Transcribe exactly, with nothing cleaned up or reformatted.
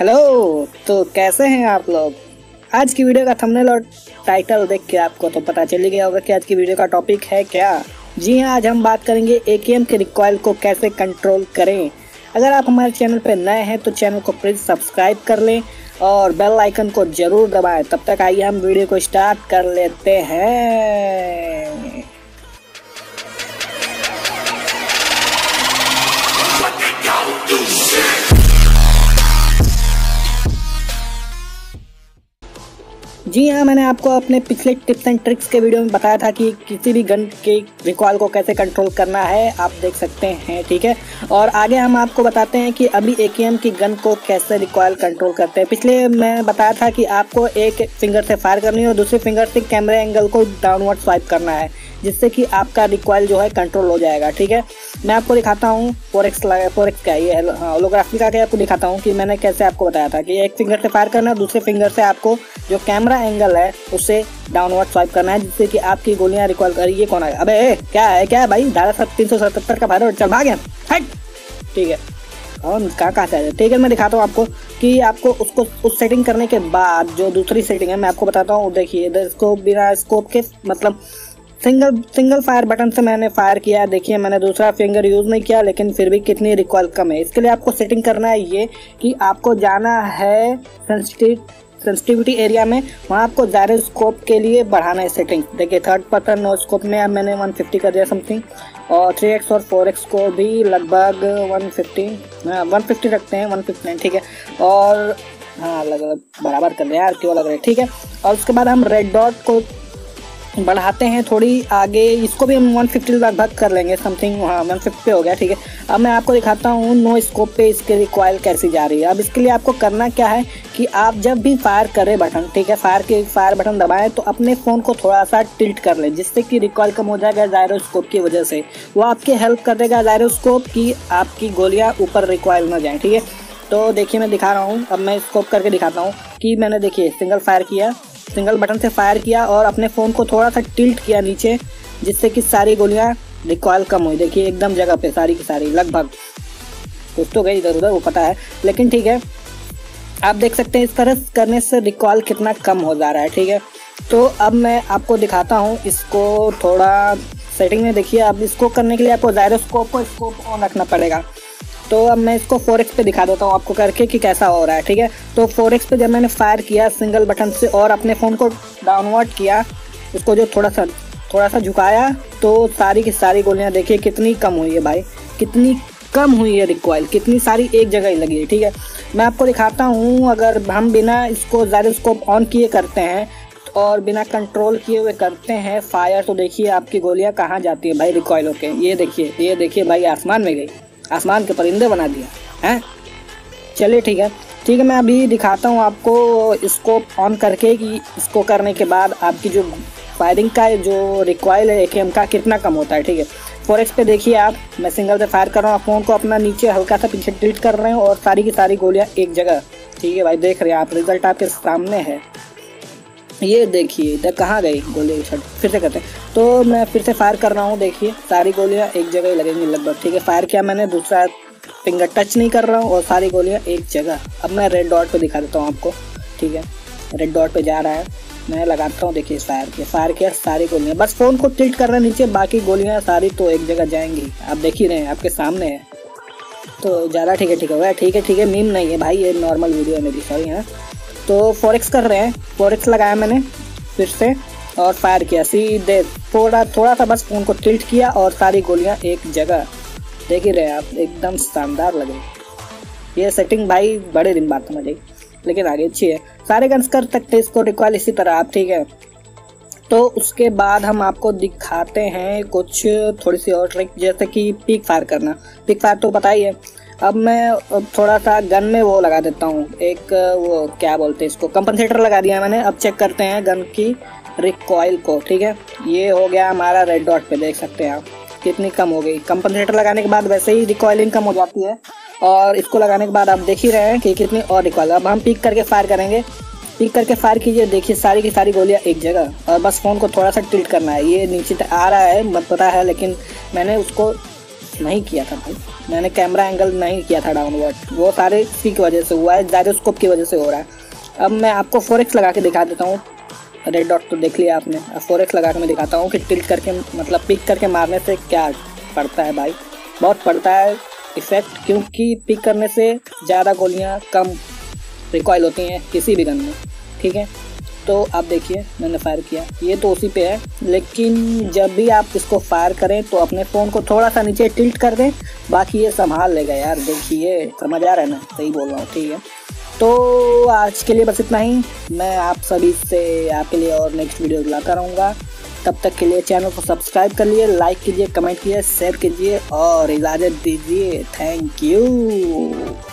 Hello, तो कैसे हैं आप लोग। आज की वीडियो का थंबनेल और टाइटल देख के आपको तो पता चल गया होगा कि आज की वीडियो का टॉपिक है क्या। जी हाँ, आज हम बात करेंगे एकेएम के रिकॉइल को कैसे कंट्रोल करें। अगर आप हमारे चैनल पर नए हैं तो चैनल को प्लीज़ सब्सक्राइब कर लें और बेल आइकन को ज़रूर दबाएं। तब तक आइए हम वीडियो को स्टार्ट कर लेते हैं। जी हाँ, मैंने आपको अपने पिछले टिप्स एंड ट्रिक्स के वीडियो में बताया था कि किसी भी गन के रिकॉइल को कैसे कंट्रोल करना है, आप देख सकते हैं, ठीक है। और आगे हम आपको बताते हैं कि अभी एकेएम की गन को कैसे रिकॉइल कंट्रोल करते हैं। पिछले मैं बताया था कि आपको एक फिंगर से फायर करनी है और दूसरे फिंगर से कैमरा एंगल को डाउनवर्ड स्वाइप करना है, जिससे कि आपका रिकॉइल जो है कंट्रोल हो जाएगा, ठीक है। मैं आपको दिखाता हूँ फोरेक्स लगा फोरेक्स का ये होलोग्राफी का क्या आपको दिखाता हूँ कि मैंने कैसे आपको बताया था कि एक फिंगर से फायर करना है, दूसरे फिंगर से आपको जो कैमरा एंगल है उसे डाउनवर्ड स्वाइप करना है, जिससे कि आपकी गोलियां रिकॉइल कर। ये कौन है? अबे ए, क्या है क्या है भाई? धारा तीन सौ सतहत्तर का फायर चल भाग, ठीक है। और कहाँ कहाँ से आया, ठीक है। मैं दिखाता हूँ आपको कि आपको उसको उस सेटिंग करने के बाद जो दूसरी सेटिंग है मैं आपको बताता हूँ। देखिए इधर स्कोप बिना स्कोप के मतलब सिंगल सिंगल फायर बटन से मैंने फायर किया। देखिए मैंने दूसरा फिंगर यूज़ नहीं किया, लेकिन फिर भी कितनी रिकॉइल कम है। इसके लिए आपको सेटिंग करना है ये कि आपको जाना है सेंसिटिव सेंसिटिविटी एरिया में, वहाँ आपको जायरोस्कोप के लिए बढ़ाना है सेटिंग। देखिए थर्ड पर्सन नो स्कोप में अब मैंने वन फिफ्टी कर दिया समथिंग, और थ्री एक्स और फोर एक्स को भी लगभग वन फिफ्टी हाँ वन फिफ्टी रखते हैं, वन फिफ्टी नाइन, ठीक है। और हाँ अलग बराबर कर लिया यार, क्यों लग रहा है, ठीक है। और उसके बाद हम रेड डॉट को बढ़ाते हैं थोड़ी आगे, इसको भी हम वन फिफ्टी लगभग कर लेंगे समथिंग, हाँ वन फिफ्टी पे हो गया, ठीक है। अब मैं आपको दिखाता हूँ नो स्कोप पे इसके रिकॉइल कैसी जा रही है। अब इसके लिए आपको करना क्या है कि आप जब भी फायर करें बटन, ठीक है, फायर के फायर बटन दबाएं तो अपने फ़ोन को थोड़ा सा टिल्ट कर लें, जिससे कि रिकॉइल कम हो जाएगा जायरोस्कोप की वजह से। वो आपकी हेल्प कर देगा जायरोस्कोप की आपकी गोलियाँ ऊपर रिकॉइल ना जाएँ, ठीक है। तो देखिए मैं दिखा रहा हूँ, अब मैं स्कोप करके दिखाता हूँ कि मैंने देखिए सिंगल फायर किया, सिंगल बटन से फायर किया और अपने फ़ोन को थोड़ा सा टिल्ट किया नीचे, जिससे कि सारी गोलियां रिकॉइल कम हुई। देखिए एकदम जगह पे सारी की सारी, लगभग कुछ तो गई इधर उधर वो पता है, लेकिन ठीक है। आप देख सकते हैं इस तरह करने से रिकॉइल कितना कम हो जा रहा है, ठीक है। तो अब मैं आपको दिखाता हूँ इसको थोड़ा सेटिंग में। देखिए अब इसको करने के लिए आपको जायरोस्कोप को स्कोप ऑन रखना पड़ेगा। तो अब मैं इसको फोर एक्स पे दिखा देता हूँ आपको करके कि कैसा हो रहा है, ठीक है। तो फोर एक्स पे जब मैंने फायर किया सिंगल बटन से और अपने फ़ोन को डाउनवर्ड किया, उसको जो थोड़ा सा थोड़ा सा झुकाया, तो सारी की सारी गोलियाँ देखिए कितनी कम हुई है भाई, कितनी कम हुई है रिकॉइल, कितनी सारी एक जगह ही लगी है, ठीक है। मैं आपको दिखाता हूँ अगर हम बिना इसको जायरोस्कोप ऑन किए करते हैं और बिना कंट्रोल किए हुए करते हैं फायर, तो देखिए आपकी गोलियाँ कहाँ जाती है भाई रिकॉइल होके। ये देखिए ये देखिए भाई आसमान में गई, आसमान के परिंदे बना दिया है। चलिए ठीक है ठीक है मैं अभी दिखाता हूँ आपको स्कोप ऑन करके कि इसको करने के बाद आपकी जो फायरिंग का जो रिकॉइल है एकेएम का कितना कम होता है, ठीक है। फोर एक्स पे देखिए आप, मैं सिंगल से फायर कर रहा हूँ, फ़ोन को अपना नीचे हल्का सा पीछे टिल्ट कर रहे हैं और सारी की सारी गोलियाँ एक जगह, ठीक है भाई। देख रहे हैं आप, रिजल्ट आपके सामने है। ये देखिए इधर कहाँ गई गोली, छट फिर से करते हैं। तो मैं फिर से फायर कर रहा हूँ, देखिए सारी गोलियाँ एक जगह ही लगेंगी लगभग, ठीक है। फायर किया मैंने, दूसरा फिंगर टच नहीं कर रहा हूँ और सारी गोलियाँ एक जगह। अब मैं रेड डॉट पे दिखा देता हूँ आपको, ठीक है। रेड डॉट पे जा रहा है, मैं लगाता हूँ, देखिए फायर किया फायर किया सारी गोलियाँ, बस फ़ोन को टिल्ट कर रहे हैं नीचे, बाकी गोलियाँ सारी तो एक जगह जाएंगी। आप देख ही रहे हैं, आपके सामने है। तो ज़्यादा ठीक है ठीक है ठीक है ठीक है मीम नहीं है भाई, ये नॉर्मल वीडियो है मेरी, सॉरी है। तो फोर एक्स कर रहे हैं, फोर एक्स लगाया मैंने फिर से और फायर किया सीधे, थोड़ा थोड़ा सा बस फ़ोन को टिल्ट किया और सारी गोलियां एक जगह। देख ही रहे आप, एकदम शानदार लगे। ये सेटिंग भाई बड़े दिन बाद समझ आई, लेकिन आगे अच्छी है। सारे गन्स कर सकते हैं इसको रिकॉइल इसी तरह आप, ठीक है। तो उसके बाद हम आपको दिखाते हैं कुछ थोड़ी सी और ट्रिक, जैसे कि पीक फायर करना। पीक फायर तो पता ही है। अब मैं थोड़ा सा गन में वो लगा देता हूँ, एक वो क्या बोलते हैं इसको, कंपनसेटर लगा दिया मैंने। अब चेक करते हैं गन की रिकॉइल को, ठीक है। ये हो गया हमारा रेड डॉट पे, देख सकते हैं आप कितनी कम हो गई। कंपनसेटर लगाने के बाद वैसे ही रिकॉइलिंग कम हो जाती है, और इसको लगाने के बाद आप देख ही रहे हैं कि कितनी और रिकॉइल। अब हम पीक करके फायर करेंगे, पीक करके फायर कीजिए, देखिए सारी की सारी गोलियाँ एक जगह, और बस फ़ोन को थोड़ा सा टिल्ट करना है। ये नीचे आ रहा है मत पता है, लेकिन मैंने उसको नहीं किया था भाई, मैंने कैमरा एंगल नहीं किया था डाउनवर्ड, वो सारे इसी की वजह से हुआ है, जायरोस्कोप की वजह से हो रहा है। अब मैं आपको फोर एक्स लगा के दिखा देता हूँ। रेड डॉट तो देख लिया आपने, अब फोर एक्स लगा के मैं दिखाता हूँ कि टिल्ट करके मतलब पिक करके मारने से क्या पड़ता है भाई। बहुत पड़ता है इफेक्ट, क्योंकि पिक करने से ज़्यादा गोलियाँ कम रिकॉइल होती हैं किसी भी गन में, ठीक है। तो आप देखिए मैंने फायर किया, ये तो उसी पे है, लेकिन जब भी आप इसको फायर करें तो अपने फ़ोन को थोड़ा सा नीचे टिल्ट कर दें, बाकी ये संभाल लेगा यार। देखिए समझ आ रहा है ना, सही बोल रहा हूँ, ठीक है। तो आज के लिए बस इतना ही, मैं आप सभी से आपके लिए और नेक्स्ट वीडियो लाता रहूँगा। तब तक के लिए चैनल को सब्सक्राइब कर लिए, लाइक कीजिए, कमेंट कीजिए, शेयर कीजिए और इजाज़त दीजिए। Thank you.